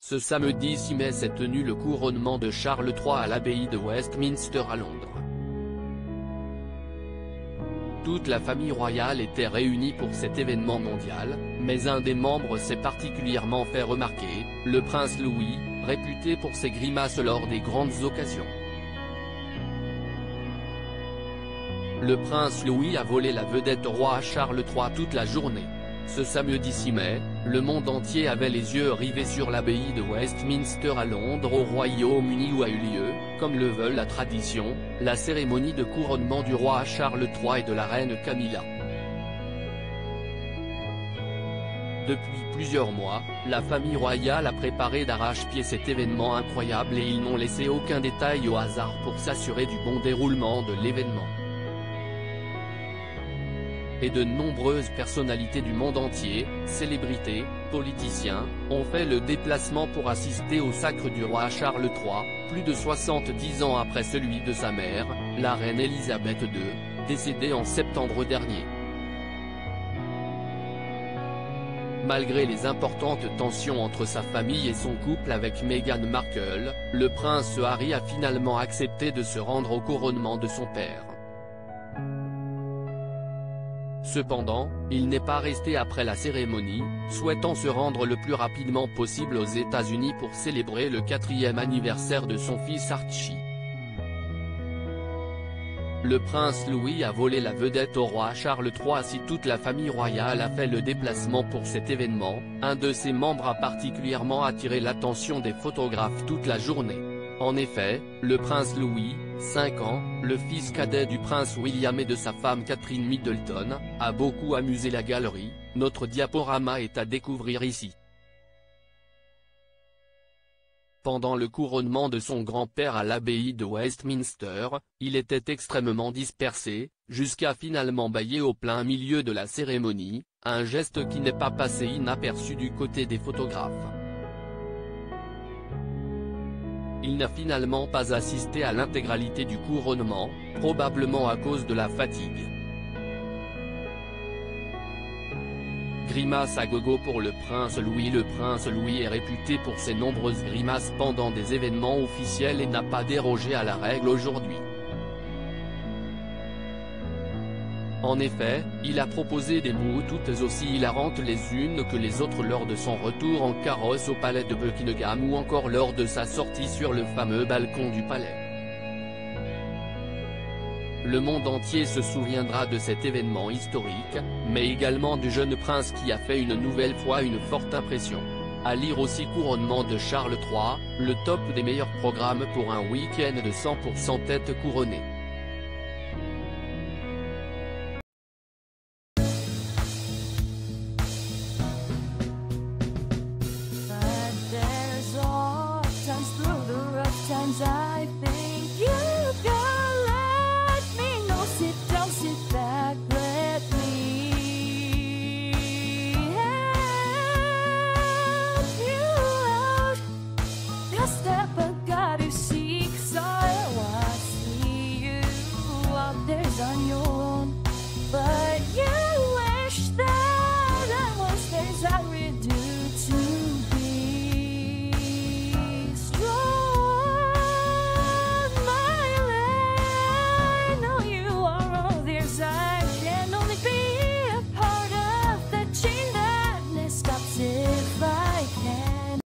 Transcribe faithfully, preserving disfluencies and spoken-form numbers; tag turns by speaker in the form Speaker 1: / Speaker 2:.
Speaker 1: Ce samedi six mai s'est tenu le couronnement de Charles trois à l'abbaye de Westminster à Londres. Toute la famille royale était réunie pour cet événement mondial, mais un des membres s'est particulièrement fait remarquer, le prince Louis, réputé pour ses grimaces lors des grandes occasions. Le prince Louis a volé la vedette au roi Charles trois toute la journée. Ce samedi six mai, le monde entier avait les yeux rivés sur l'abbaye de Westminster à Londres au Royaume-Uni où a eu lieu, comme le veut la tradition, la cérémonie de couronnement du roi Charles trois et de la reine Camilla. Depuis plusieurs mois, la famille royale a préparé d'arrache-pied cet événement incroyable et ils n'ont laissé aucun détail au hasard pour s'assurer du bon déroulement de l'événement. Et de nombreuses personnalités du monde entier, célébrités, politiciens, ont fait le déplacement pour assister au sacre du roi Charles trois, plus de soixante-dix ans après celui de sa mère, la reine Elisabeth deux, décédée en septembre dernier. Malgré les importantes tensions entre sa famille et son couple avec Meghan Markle, le prince Harry a finalement accepté de se rendre au couronnement de son père. Cependant, il n'est pas resté après la cérémonie, souhaitant se rendre le plus rapidement possible aux États-Unis pour célébrer le quatrième anniversaire de son fils Archie. Le prince Louis a volé la vedette au roi Charles trois. Si toute la famille royale a fait le déplacement pour cet événement, un de ses membres a particulièrement attiré l'attention des photographes toute la journée. En effet, le prince Louis, cinq ans, le fils cadet du prince William et de sa femme Catherine Middleton, a beaucoup amusé la galerie. Notre diaporama est à découvrir ici. Pendant le couronnement de son grand-père à l'abbaye de Westminster, il était extrêmement dispersé, jusqu'à finalement bâiller au plein milieu de la cérémonie, un geste qui n'est pas passé inaperçu du côté des photographes. Il n'a finalement pas assisté à l'intégralité du couronnement, probablement à cause de la fatigue. Grimace à gogo pour le prince Louis. Le prince Louis est réputé pour ses nombreuses grimaces pendant des événements officiels et n'a pas dérogé à la règle aujourd'hui. En effet, il a proposé des mots toutes aussi hilarantes les unes que les autres lors de son retour en carrosse au palais de Buckingham ou encore lors de sa sortie sur le fameux balcon du palais. Le monde entier se souviendra de cet événement historique, mais également du jeune prince qui a fait une nouvelle fois une forte impression. À lire aussi couronnement de Charles trois, le top des meilleurs programmes pour un week-end de cent pour cent tête couronnée.
Speaker 2: I think you can let me know. Sit down, sit back, let me help you out. The step I gotta seek, so I see you out there's on your own, but